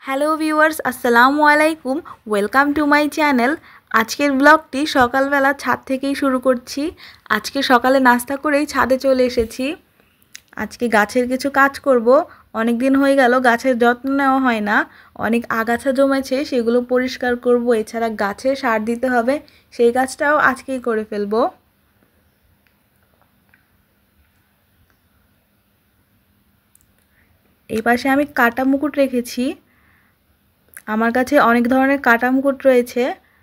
Hello viewers, আসসালামু আলাইকুম। Welcome to my channel. আজকের ব্লগটি সকালবেলা ছাদ থেকেই শুরু করছি। আজকে সকালে নাস্তা করেই ছাদে চলে এসেছি। আজকে গাছের কিছু কাজ করব। অনেক দিন হয়ে গেল গাছের যত্ন নেওয়া হয় না। অনেক আগাছা জমেছে, সেগুলো পরিষ্কার করব। এছাড়া গাছে সার দিতে হবে, সেই কাজটাও আজকেই করে ফেলবো। এই পাশে আমি কাটা মুকুট রেখেছি। আমার কাছে অনেক ধরনের কাটা মুকুট রয়েছে।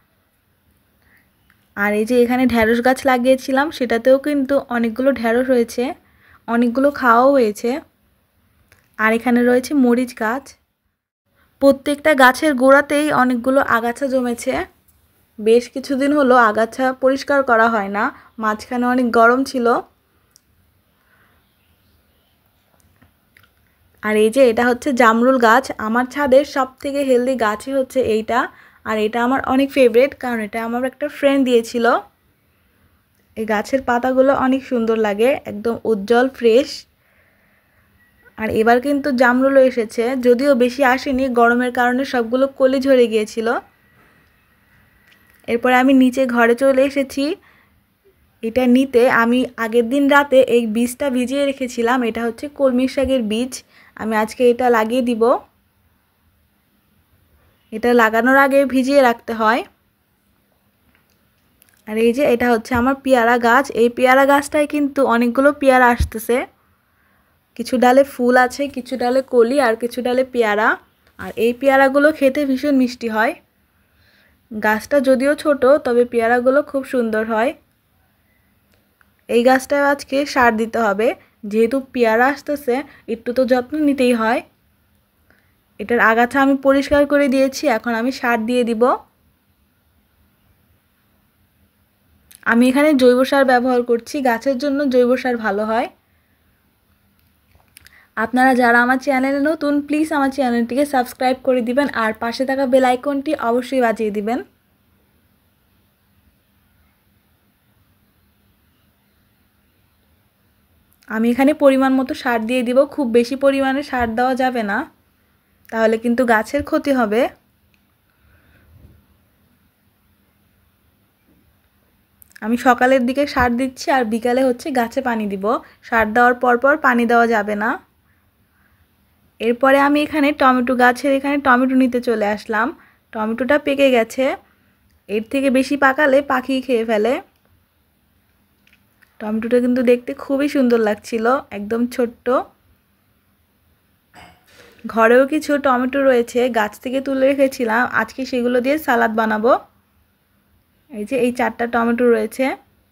আর এই যে এখানে ঢ্যাঁড়স গাছ লাগিয়েছিলাম, সেটাতেও কিন্তু অনেকগুলো ঢ্যাঁড়স হয়েছে, অনেকগুলো খাওয়াও হয়েছে। আর এখানে রয়েছে মরিচ গাছ। প্রত্যেকটা গাছের গোড়াতেই অনেকগুলো আগাছা জমেছে। বেশ কিছুদিন হলো আগাছা পরিষ্কার করা হয় না, মাঝখানে অনেক গরম ছিল। আর এই যে এটা হচ্ছে জামরুল গাছ। আমার ছাদের সবথেকে হেলদি গাছই হচ্ছে এইটা। আর এটা আমার অনেক ফেভারিট, কারণ এটা আমার একটা ফ্রেন্ড দিয়েছিল। এই গাছের পাতাগুলো অনেক সুন্দর লাগে, একদম উজ্জ্বল ফ্রেশ। আর এবার কিন্তু জামরুলও এসেছে, যদিও বেশি আসেনি, গরমের কারণে সবগুলো কলি ঝরে গিয়েছিল। এরপর আমি নিচে ঘরে চলে এসেছি। এটা নিতে আমি আগের দিন রাতে এই বীজটা ভিজিয়ে রেখেছিলাম। এটা হচ্ছে কলমি শাকের বীজ। আমি আজকে এটা লাগিয়ে দিব। এটা লাগানোর আগে ভিজিয়ে রাখতে হয়। আর এই যে এটা হচ্ছে আমার পেয়ারা গাছ। এই পেয়ারা গাছটায় কিন্তু অনেকগুলো পেয়ারা আসতেছে। কিছু ডালে ফুল আছে, কিছু ডালে কলি, আর কিছু ডালে পেয়ারা। আর এই পেয়ারাগুলো খেতে ভীষণ মিষ্টি হয়। গাছটা যদিও ছোট, তবে পেয়ারাগুলো খুব সুন্দর হয়। এই গাছটায় আজকে সার দিতে হবে, যেহেতু পেয়ারা আসতেছে, একটু তো যত্ন নিতেই হয়। এটার আগাছা আমি পরিষ্কার করে দিয়েছি, এখন আমি সার দিয়ে দিব। আমি এখানে জৈব সার ব্যবহার করছি, গাছের জন্য জৈব সার ভালো হয়। আপনারা যারা আমার চ্যানেলে নতুন, প্লিজ আমার চ্যানেলটিকে সাবস্ক্রাইব করে দিবেন, আর পাশে থাকা বেল আইকনটি অবশ্যই বাজিয়ে দিবেন। আমি এখানে পরিমাণ মতো সার দিয়ে দিব। খুব বেশি পরিমাণে সার দেওয়া যাবে না, তাহলে কিন্তু গাছের ক্ষতি হবে। আমি সকালের দিকে সার দিচ্ছি, আর বিকালে হচ্ছে গাছে পানি দিব। সার দেওয়ার পর পানি দেওয়া যাবে না। এরপরে আমি এখানে টমেটো গাছের এখানে টমেটো নিতে চলে আসলাম। টমেটোটা পেকে গেছে, এর থেকে বেশি পাকালে পাখি খেয়ে ফেলে। টমেটোটা কিন্তু দেখতে খুবই সুন্দর লাগছিল, একদম ছোট্ট। ঘরেও কিছু টমেটো রয়েছে, গাছ থেকে তুলে রেখেছিলাম, আজকে সেগুলো দিয়ে সালাদ বানাবো। এই যে এই 4টা টমেটো রয়েছে।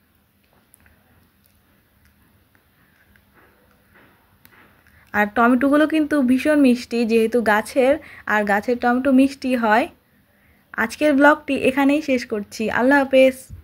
আর টমেটোগুলো কিন্তু ভীষণ মিষ্টি, যেহেতু গাছের, আর গাছের টমেটো মিষ্টি হয়। আজকের ব্লগটি এখানেই শেষ করছি। আল্লাহ হাফেজ।